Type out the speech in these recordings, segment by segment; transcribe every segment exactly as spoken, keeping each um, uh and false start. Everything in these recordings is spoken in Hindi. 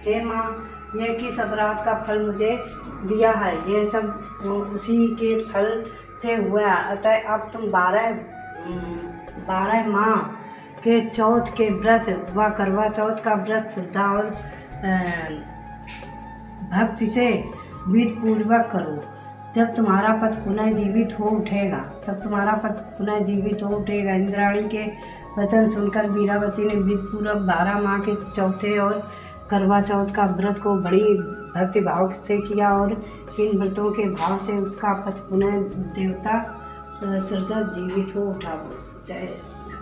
हे माँ, यह किस अपराध का फल मुझे दिया है? यह सब उसी के फल से हुआ। अतः अब तुम बारह बारह माह के चौथ के व्रत व करवा चौथ का व्रत श्रद्धा और भक्ति से विधि पूर्वक करो। जब तुम्हारा पति पुनः जीवित हो उठेगा तब तुम्हारा पति पुनः जीवित हो उठेगा। इंद्राणी के वचन सुनकर वीरावती ने विधि पूर्वक बारह माह के चौथे और करवा चौथ का व्रत को बड़ी भक्ति भाव से किया और इन व्रतों के भाव से उसका पति पुनः देवता श्रद्धा जीवित हो उठा। जय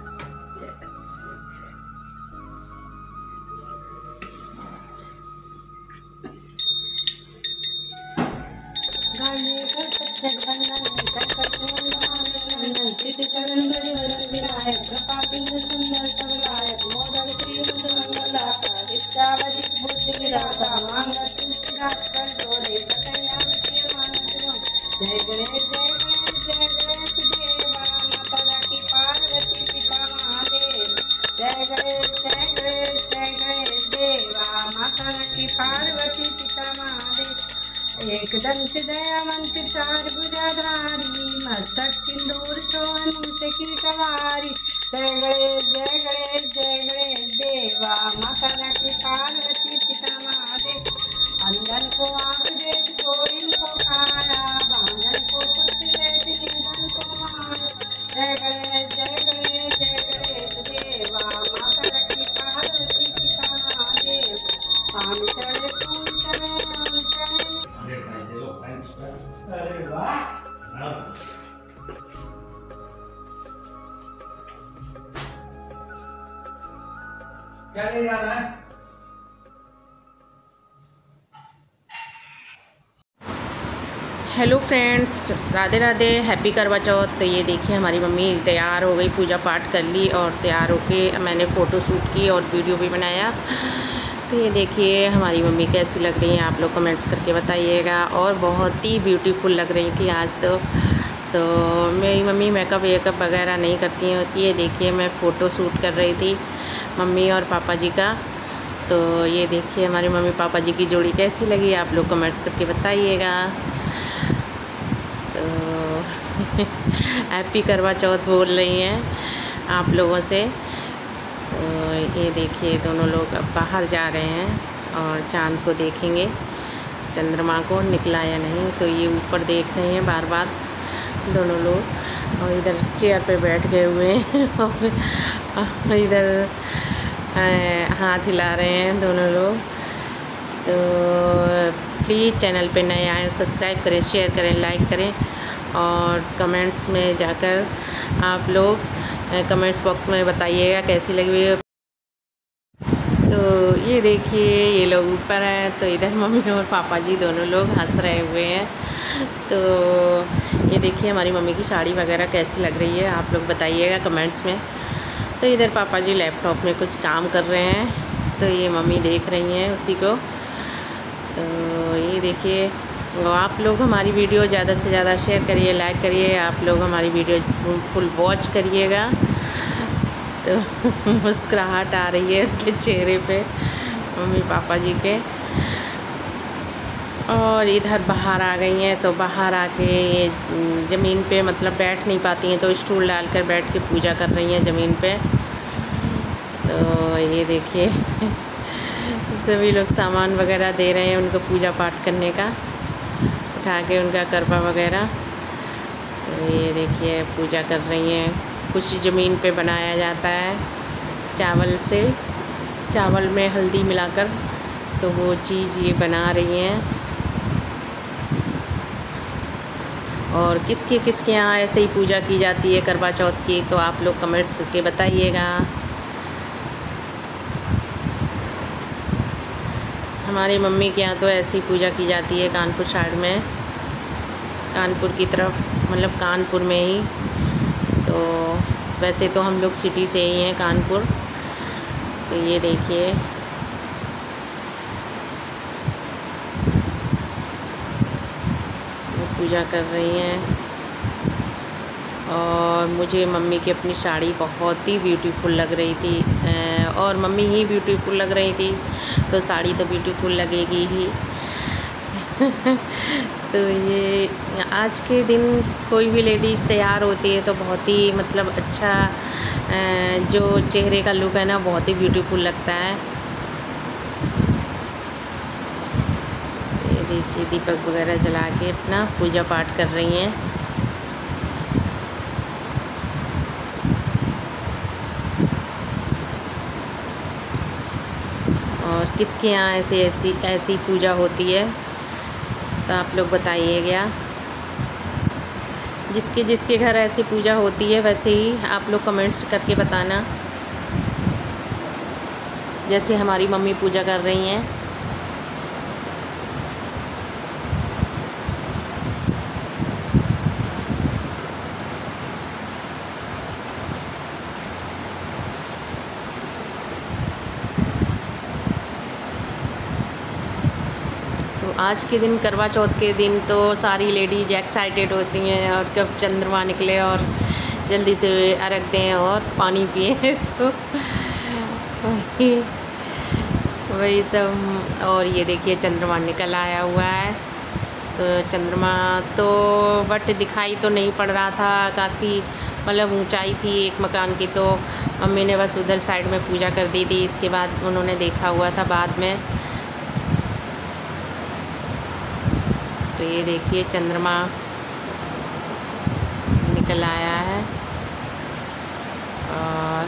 एकदंत दयावंत चार भुजाधारी मस्तक सिंदूर सोहन की कवारी। जय गणेश जय गणेश जय गणेश देवा माता रानी पार्वती पिता महादेव। अंधन को आँख देख चोरी को काया बांधन को पुत्र देख निधन को मार। जय गणेश जय गणेश जय गणेश देवा माता रानी पार्वती पिता महादेव। पानी चढ़े फूल चढ़े और चढ़े। अरे वाह, क्या ले जाना है? Hello friends, Radhe Radhe, happy Karva Chauth. तो ये देखिए हमारी मम्मी तैयार हो गई, पूजा पाठ कर ली और तैयार होके मैंने फ़ोटो शूट की और वीडियो भी बनाया। तो ये देखिए हमारी मम्मी कैसी लग रही हैं, आप लोग कमेंट्स करके बताइएगा। और बहुत ही ब्यूटीफुल लग रही थी आज तो। तो मेरी मम्मी मेकअप वेकअप वगैरह नहीं करती होती है। देखिए मैं फ़ोटो शूट कर रही थी मम्मी और पापा जी का। तो ये देखिए हमारी मम्मी पापा जी की जोड़ी कैसी लगी, आप लोग कमेंट्स करके बताइएगा। तो हैप्पी करवा चौथ बोल रही हैं आप लोगों से। तो ये देखिए दोनों लोग अब बाहर जा रहे हैं और चाँद को देखेंगे, चंद्रमा को निकला या नहीं। तो ये ऊपर देख रहे हैं बार बार दोनों लोग और इधर चेयर पे बैठ गए हुए हैं और इधर हाथ हिला रहे हैं दोनों लोग। तो प्लीज़ चैनल पे नए आए सब्सक्राइब करें, शेयर करें, लाइक करें और कमेंट्स में जाकर आप लोग कमेंट्स बॉक्स में बताइएगा कैसी लगी। तो ये देखिए ये लोग ऊपर हैं, तो इधर मम्मी और पापा जी दोनों लोग हंस रहे हुए हैं। तो ये देखिए हमारी मम्मी की साड़ी वगैरह कैसी लग रही है, आप लोग बताइएगा कमेंट्स में। तो इधर पापा जी लैपटॉप में कुछ काम कर रहे हैं, तो ये मम्मी देख रही हैं उसी को। तो ये देखिए आप लोग हमारी वीडियो ज़्यादा से ज़्यादा शेयर करिए, लाइक करिए, आप लोग हमारी वीडियो फुल वॉच करिएगा। तो मुस्कुराहट आ रही है उनके चेहरे पे मम्मी पापा जी के। और इधर बाहर आ गई हैं, तो बाहर आके ये ज़मीन पे मतलब बैठ नहीं पाती हैं, तो स्टूल डालकर बैठ के पूजा कर रही हैं ज़मीन पे। तो ये देखिए सभी लोग सामान वगैरह दे रहे हैं उनको पूजा पाठ करने का, उठा के उनका करवा वगैरह। तो ये देखिए पूजा कर रही हैं। कुछ ज़मीन पे बनाया जाता है चावल से, चावल में हल्दी मिलाकर, तो वो चीज़ ये बना रही हैं। और किसके किसके यहाँ ऐसे ही पूजा की जाती है करवा चौथ की, तो आप लोग कमेंट्स करके बताइएगा। हमारी मम्मी के यहाँ तो ऐसी पूजा की जाती है कानपुर साइड में, कानपुर की तरफ, मतलब कानपुर में ही। तो वैसे तो हम लोग सिटी से ही हैं कानपुर। तो ये देखिए वो पूजा कर रही हैं। और मुझे मम्मी की अपनी साड़ी बहुत ही ब्यूटीफुल लग रही थी, और मम्मी ही ब्यूटीफुल लग रही थी, तो साड़ी तो ब्यूटीफुल लगेगी ही। तो ये आज के दिन कोई भी लेडीज़ तैयार होती है तो बहुत ही मतलब अच्छा, जो चेहरे का लुक है ना बहुत ही ब्यूटीफुल लगता है। ये देखिए दीपक वगैरह जला के अपना पूजा पाठ कर रही हैं। और किसके यहाँ ऐसे ऐसी ऐसी पूजा होती है तो आप लोग बताइएगा। जिसके जिसके घर ऐसी पूजा होती है वैसे ही आप लोग कमेंट्स करके बताना, जैसे हमारी मम्मी पूजा कर रही हैं। तो आज के दिन करवा चौथ के दिन तो सारी लेडीज एक्साइटेड होती हैं और कब चंद्रमा निकले और जल्दी से अर्घ दें और पानी पिए। तो वही वही सब। और ये देखिए चंद्रमा निकल आया हुआ है। तो चंद्रमा तो बट दिखाई तो नहीं पड़ रहा था, काफ़ी मतलब ऊंचाई थी एक मकान की, तो मम्मी ने बस उधर साइड में पूजा कर दी थी। इसके बाद उन्होंने देखा हुआ था बाद में। तो ये देखिए चंद्रमा निकल आया है और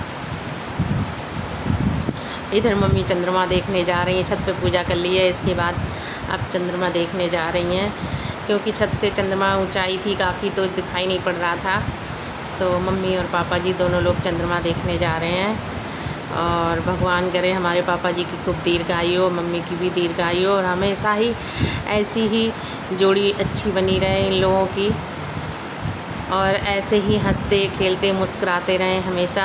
इधर मम्मी चंद्रमा देखने जा रही हैं। छत पे पूजा कर ली है, इसके बाद अब चंद्रमा देखने जा रही हैं, क्योंकि छत से चंद्रमा ऊंचाई थी काफ़ी तो दिखाई नहीं पड़ रहा था। तो मम्मी और पापा जी दोनों लोग चंद्रमा देखने जा रहे हैं। और भगवान करे हमारे पापा जी की खूब दीर्घायु हो, मम्मी की भी दीर्घायु हो और हमेशा ही ऐसी ही जोड़ी अच्छी बनी रहे इन लोगों की, और ऐसे ही हंसते खेलते मुस्कुराते रहें हमेशा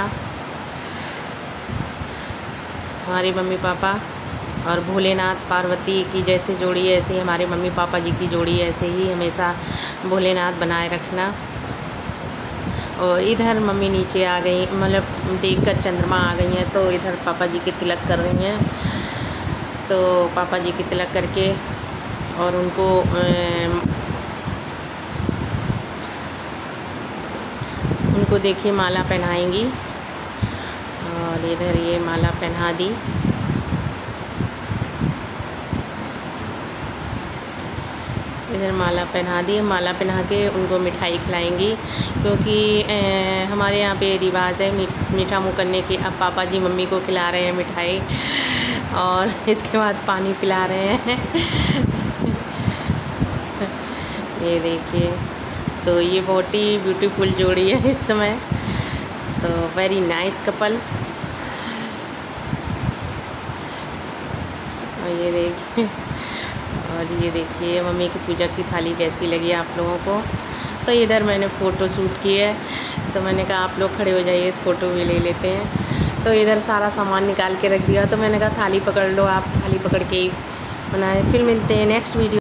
हमारे मम्मी पापा। और भोलेनाथ पार्वती की जैसे जोड़ी है ऐसे ही हमारे मम्मी पापा जी की जोड़ी ऐसे ही हमेशा भोलेनाथ बनाए रखना। और इधर मम्मी नीचे आ गई, मतलब देखकर चंद्रमा आ गई हैं, तो इधर पापा जी के तिलक कर रही हैं। तो पापा जी के तिलक करके और उनको उनको देखिए माला पहनाएंगी। और इधर ये माला पहना दी। इधर माला पहना दी। माला पहना के उनको मिठाई खिलाएंगी, क्योंकि ए, हमारे यहाँ पे रिवाज है मीठा मुँह करने की। अब पापा जी मम्मी को खिला रहे हैं मिठाई और इसके बाद पानी पिला रहे हैं। ये देखिए, तो ये बहुत ही ब्यूटीफुल जोड़ी है इस समय। तो वेरी नाइस कपल। और ये देखिए और ये देखिए मम्मी की पूजा की थाली कैसी लगी आप लोगों को। तो इधर मैंने फ़ोटो शूट की है, तो मैंने कहा आप लोग खड़े हो जाइए फ़ोटो भी ले लेते हैं। तो इधर सारा सामान निकाल के रख दिया, तो मैंने कहा थाली पकड़ लो, आप थाली पकड़ के ही बनाए। फिर मिलते हैं नेक्स्ट वीडियो।